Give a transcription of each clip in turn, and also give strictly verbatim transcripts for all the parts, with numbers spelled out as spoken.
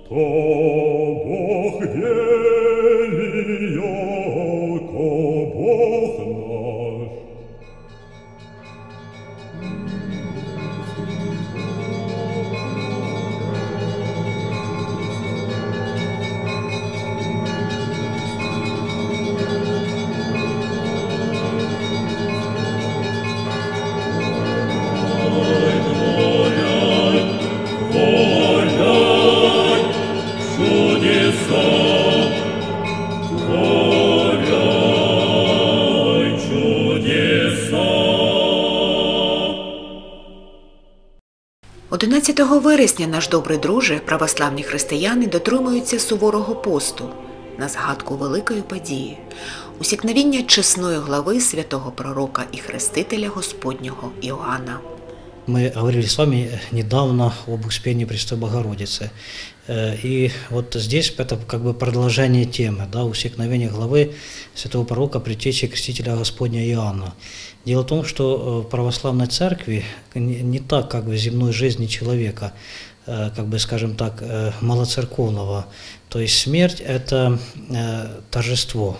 то Бог вели, яко Бог наш. одинадцятого вересня наш добрий друже, православні християни дотримуються суворого посту на згадку великої події – усікновіння чесної глави святого пророка і хрестителя Господнього Іоанна. Мы говорили с вами недавно об Успении Престой Богородицы. И вот здесь это как бы продолжение темы, да, усекновения главы святого пророка, предтечи крестителя Господня Иоанна. Дело в том, что в православной церкви не так, как в земной жизни человека, как бы, скажем так, малоцерковного. То есть смерть – это торжество.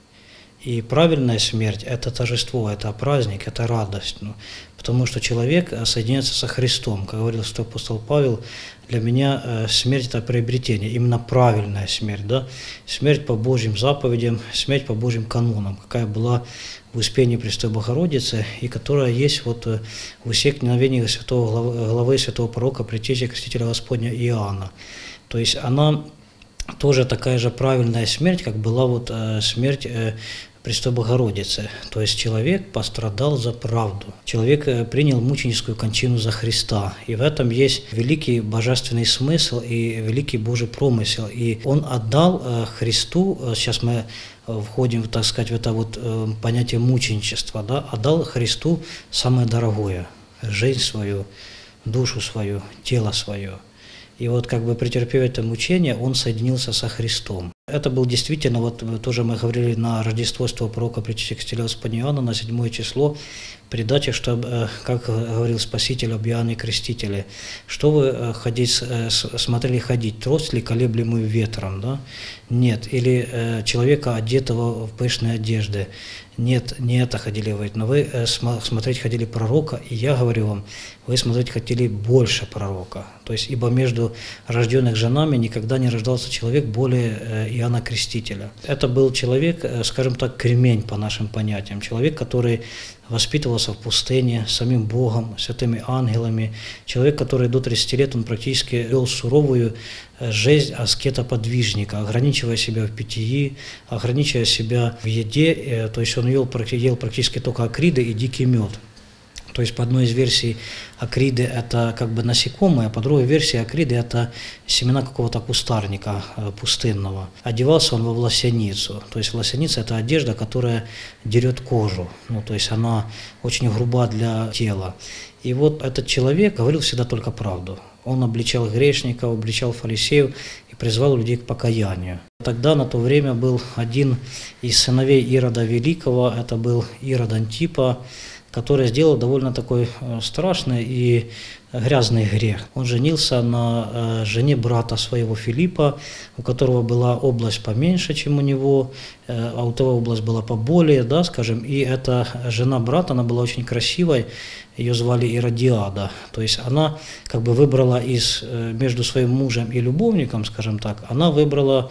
И правильная смерть – это торжество, это праздник, это радость. Ну, потому что человек соединяется со Христом. Как говорил святой апостол Павел, для меня смерть – это приобретение, именно правильная смерть. Да? Смерть по Божьим заповедям, смерть по Божьим канонам, какая была в Успении Престой Богородицы, и которая есть вот в усекновении святого главы, главы святого пророка, предтечи крестителя Господня Иоанна. То есть она тоже такая же правильная смерть, как была вот смерть Престой Богородицы. То есть человек пострадал за правду. Человек принял мученическую кончину за Христа. И в этом есть великий божественный смысл и великий Божий промысел. И он отдал Христу, сейчас мы входим, так сказать, в это вот понятие мученичества, да, отдал Христу самое дорогое – жизнь свою, душу свою, тело свое. И вот как бы претерпев это мучение, он соединился со Христом. Это был действительно, вот тоже мы говорили на Рождество святого пророка, предтечи крестителя Господня Иоанна, на седьмое число, передача, что, как говорил Спаситель об Иоанне Крестителе, что вы ходить, смотрели ходить, трость ли колеблемую ветром, да? Нет. Или человека, одетого в пышные одежды. Нет, не это ходили вы, но вы смотреть хотели пророка, и я говорю вам, вы смотреть хотели больше пророка. То есть, ибо между рожденных женами никогда не рождался человек более Иоанна Крестителя. Это был человек, скажем так, кремень по нашим понятиям, человек, который воспитывался в пустыне самим Богом, святыми ангелами, человек, который до тридцати лет, он практически вел суровую жизнь аскета-подвижника, ограничивая себя в питьи, ограничивая себя в еде, то есть он ел, ел практически только акриды и дикий мед. То есть по одной из версий акриды – это как бы насекомые, а по другой версии акриды – это семена какого-то кустарника пустынного. Одевался он во власяницу. То есть власяница – это одежда, которая дерет кожу. Ну, то есть она очень груба для тела. И вот этот человек говорил всегда только правду. Он обличал грешников, обличал фарисеев и призвал людей к покаянию. Тогда на то время был один из сыновей Ирода Великого, это был Ирод Антипа, который сделал довольно такой страшный и грязный грех. Он женился на жене брата своего Филиппа, у которого была область поменьше, чем у него, а у того область была поболее, да, скажем, и эта жена брата, она была очень красивой, ее звали Иродиада. То есть она как бы выбрала из, между своим мужем и любовником, скажем так, она выбрала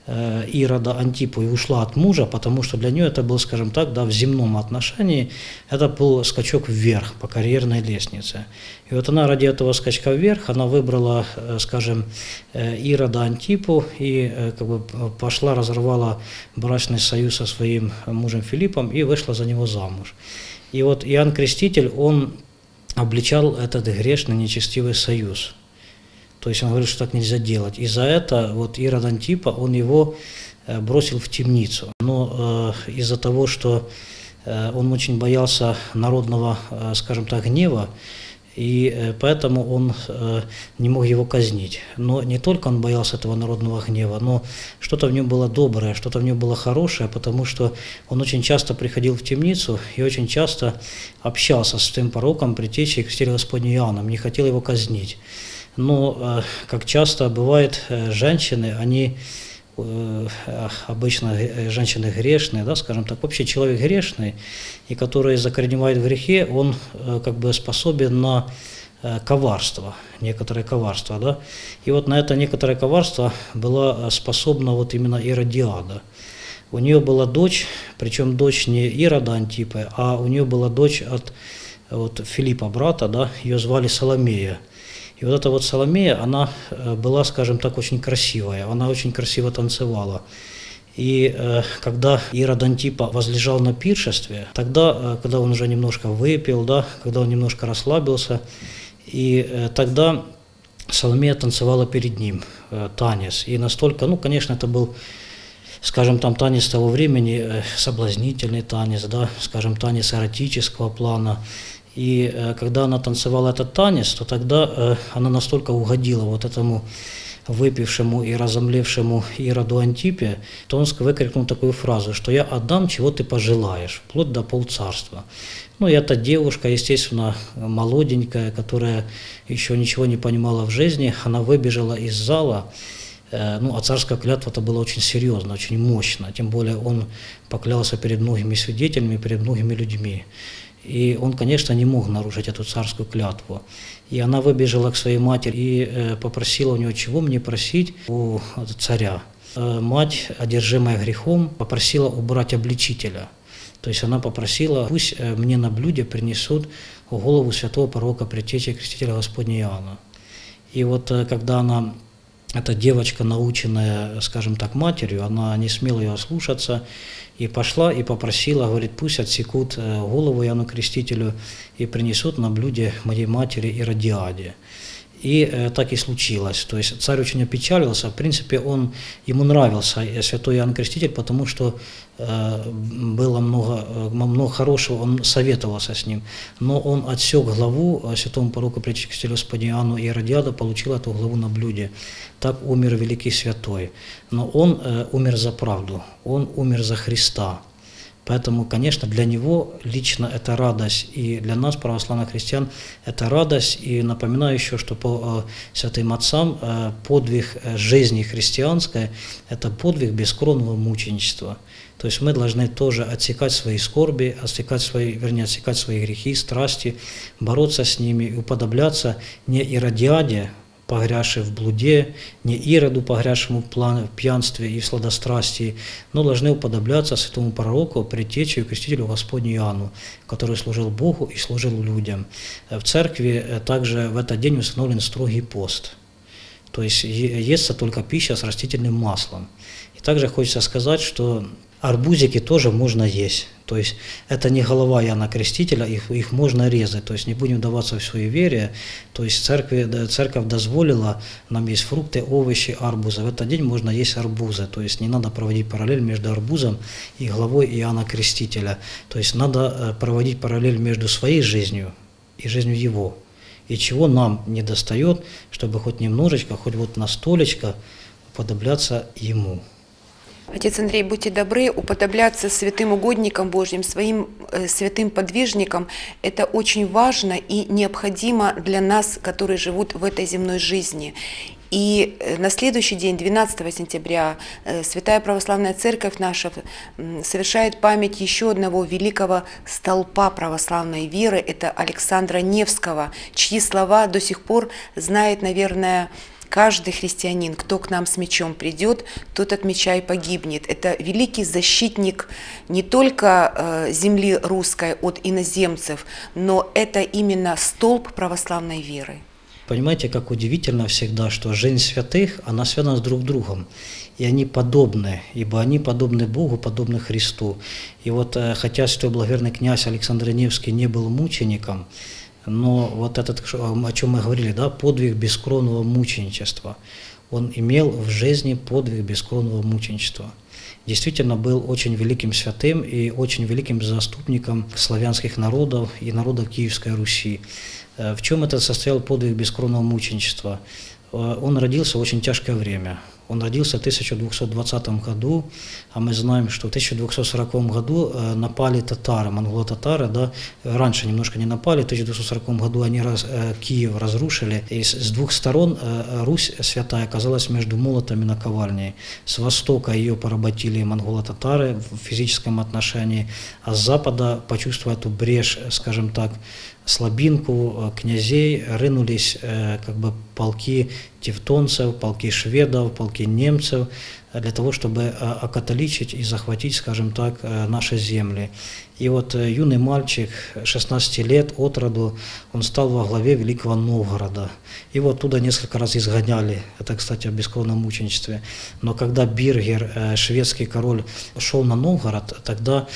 Ирода Антипу и ушла от мужа, потому что для нее это был, скажем так, да, в земном отношении, это был скачок вверх по карьерной лестнице. И вот она ради этого скачка вверх, она выбрала, скажем, Ирода Антипу и как бы пошла, разорвала брачный союз со своим мужем Филиппом и вышла за него замуж. И вот Иоанн Креститель, он обличал этот грешный, нечестивый союз. То есть он говорит, что так нельзя делать. И за это вот Ирод Антипа, он его бросил в темницу. Но э, из-за того, что э, он очень боялся народного, э, скажем так, гнева, и э, поэтому он э, не мог его казнить. Но не только он боялся этого народного гнева, но что-то в нем было доброе, что-то в нем было хорошее, потому что он очень часто приходил в темницу и очень часто общался с тем пророком, предтечей крестителя Господня Иоанном, не хотел его казнить. Но, как часто бывает, женщины, они обычно женщины грешные, да, скажем так, вообще человек грешный, и который закореневает в грехе, он как бы способен на коварство, некоторое коварство, да. И вот на это некоторое коварство была способна вот именно Иродиада. У нее была дочь, причем дочь не Ирода Антипы, а у нее была дочь от вот, Филиппа, брата, да, ее звали Соломея. И вот эта вот Соломея, она была, скажем так, очень красивая, она очень красиво танцевала. И э, когда Ирод Антипа возлежал на пиршестве, тогда, э, когда он уже немножко выпил, да, когда он немножко расслабился, и э, тогда Соломея танцевала перед ним э, танец. И настолько, ну, конечно, это был, скажем, там танец того времени, э, соблазнительный танец, да, скажем, танец эротического плана. И э, когда она танцевала этот танец, то тогда э, она настолько угодила вот этому выпившему и разомлевшему Ироду Антипе, то он выкрикнул такую фразу, что «я отдам, чего ты пожелаешь, вплоть до полцарства». Ну и эта девушка, естественно, молоденькая, которая еще ничего не понимала в жизни, она выбежала из зала. Э, ну, а царская клятва-то была очень серьезно, очень мощно, тем более он поклялся перед многими свидетелями, перед многими людьми. И он, конечно, не мог нарушить эту царскую клятву. И она выбежала к своей матери и э, попросила у нее, чего мне просить у царя. Э, мать, одержимая грехом, попросила убрать обличителя. То есть она попросила, пусть э, мне на блюде принесут голову святого пророка, предтечи крестителя Господня Иоанна. И вот э, когда она, эта девочка, наученная, скажем так, матерью, она не смела ее ослушаться, и пошла и попросила, говорит, пусть отсекут голову Иоанну Крестителю и принесут на блюде моей матери Иродиаде. И э, так и случилось. То есть царь очень опечалился. В принципе, он, ему нравился святой Иоанн Креститель, потому что э, было много, много хорошего, он советовался с ним. Но он отсек главу святому пророку, предтечи крестителю Господня Иоанну, и Иродиада получила эту главу на блюде. Так умер великий святой. Но он э, умер за правду, он умер за Христа. Поэтому, конечно, для него лично это радость, и для нас, православных христиан, это радость. И напоминаю еще, что по э, святым отцам э, подвиг жизни христианской – это подвиг бескровного мученичества. То есть мы должны тоже отсекать свои скорби, отсекать свои, вернее, отсекать свои грехи, страсти, бороться с ними и уподобляться не Иродиаде, погрязший в блуде, не Ироду, погрязшему в пьянстве и в сладострастии, но должны уподобляться святому пророку, предтече и крестителю Господню Иоанну, который служил Богу и служил людям. В церкви также в этот день установлен строгий пост, то есть естся только пища с растительным маслом. И также хочется сказать, что арбузики тоже можно есть. То есть это не голова Иоанна Крестителя, их, их можно резать. То есть не будем вдаваться в суеверие. То есть церковь, церковь дозволила нам есть фрукты, овощи, арбузы. В этот день можно есть арбузы. То есть не надо проводить параллель между арбузом и головой Иоанна Крестителя. То есть надо проводить параллель между своей жизнью и жизнью его. И чего нам не достает, чтобы хоть немножечко, хоть вот на столечко уподобляться ему. Отец Андрей, будьте добры, уподобляться святым угодникам Божьим, своим э, святым подвижникам – это очень важно и необходимо для нас, которые живут в этой земной жизни. И на следующий день, двенадцатого сентября, Святая Православная Церковь наша совершает память еще одного великого столпа православной веры, это Александра Невского, чьи слова до сих пор знает, наверное, каждый христианин. Кто к нам с мечом придет, тот от меча и погибнет. Это великий защитник не только земли русской от иноземцев, но это именно столб православной веры. Понимаете, как удивительно всегда, что жизнь святых, она связана с друг другом. И они подобны, ибо они подобны Богу, подобны Христу. И вот хотя святой благоверный князь Александр Невский не был мучеником, но вот этот, о чем мы говорили, да, подвиг бескровного мученичества, он имел в жизни подвиг бескровного мученичества. Действительно был очень великим святым и очень великим заступником славянских народов и народов Киевской Руси. В чем это состоял подвиг бескровного мученичества? Он родился в очень тяжкое время. Он родился в тысяча двухсот двадцатом году, а мы знаем, что в тысяча двухсот сороковом году напали татары, монголо-татары, да, раньше немножко не напали, в тысяча двухсот сороковом году они раз, Киев разрушили, и с двух сторон Русь святая оказалась между молотом и наковальней. С востока ее поработили монголо-татары в физическом отношении, а с запада, почувствуя эту брешь, скажем так, слабинку князей, рынулись как бы полки тевтонцев, полки шведов, полки немцев для того, чтобы окатоличить и захватить, скажем так, наши земли. И вот юный мальчик, шестнадцати лет от роду, он стал во главе Великого Новгорода. Его оттуда несколько раз изгоняли, это, кстати, о бескровном мученичестве. Но когда Биргер, шведский король, шел на Новгород, тогда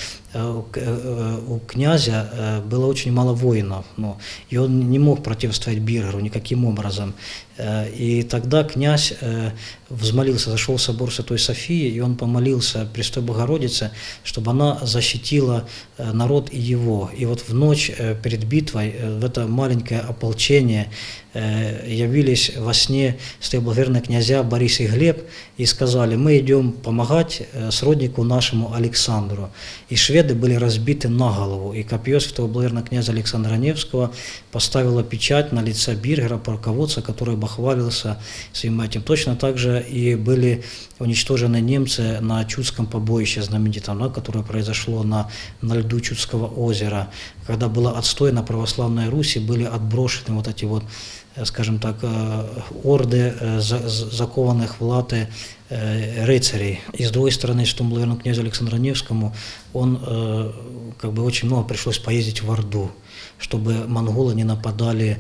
у князя было очень мало воинов, ну, и он не мог противостоять Биргеру никаким образом. И тогда князь взмолился, зашел в собор Святой Софии, и он помолился Престой Богородице, чтобы она защитила народ и его. И вот в ночь перед битвой в это маленькое ополчение явились во сне святые благоверные князья Борис и Глеб и сказали: мы идем помогать сроднику нашему Александру. И шведы были разбиты на голову, и копье святого благоверного князя Александра Невского поставило печать на лице Биргера, полководца, который бахвалился своим этим. Точно так же и были уничтожены немцы на Чудском побоище знаменитом, да, которое произошло на, на льду Чудского озера, когда было отстой на православной Руси, были отброшены вот эти вот, скажем так, орды закованных в латы рыцарей. И с другой стороны, святому благоверному князю Александру Невскому, он как бы очень много пришлось поездить в Орду, чтобы монголы не нападали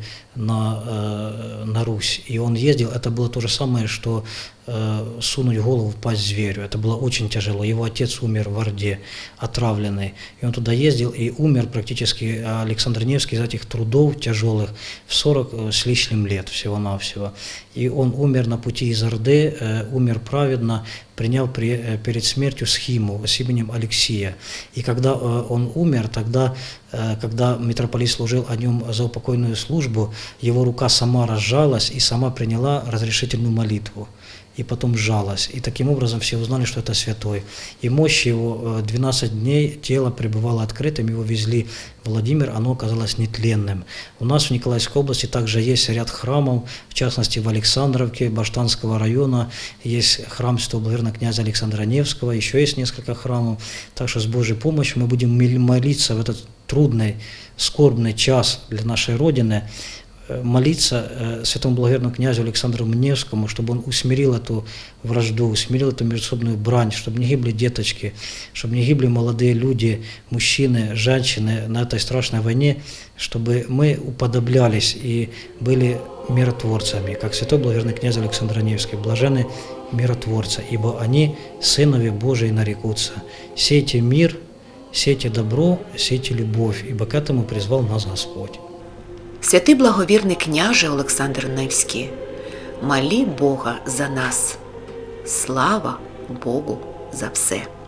на, на Русь. И он ездил, это было то же самое, что сунуть голову в пасть зверю. Это было очень тяжело. Его отец умер в Орде, отравленный. И он туда ездил и умер практически, Александр Невский, из этих трудов тяжелых в сорок с лишним лет всего-навсего. И он умер на пути из Орды, умер праведно, приняв при, перед смертью схиму с именем Алексия. И когда он умер, тогда, когда митрополит служил о нем за упокойную службу, его рука сама разжалась и сама приняла разрешительную молитву. И потом сжалась. И таким образом все узнали, что это святой. И мощь его двенадцать дней, тело пребывало открытым, его везли в Владимир, оно оказалось нетленным. У нас в Николаевской области также есть ряд храмов, в частности в Александровке, Баштанского района, есть храм святого благоверного князя Александра Невского, еще есть несколько храмов. Так что с Божьей помощью мы будем молиться в этот трудный, скорбный час для нашей Родины, молиться святому благоверному князю Александру Невскому, чтобы он усмирил эту вражду, усмирил эту междоусобную брань, чтобы не гибли деточки, чтобы не гибли молодые люди, мужчины, женщины на этой страшной войне, чтобы мы уподоблялись и были миротворцами, как святой благоверный князь Александр Невский, блаженны миротворцы, ибо они сынови Божии нарекутся. Сейте мир, сейте добро, сейте любовь, ибо к этому призвал нас Господь. Святий благовірний княже Олександр Невський, молі Бога за нас. Слава Богу за все!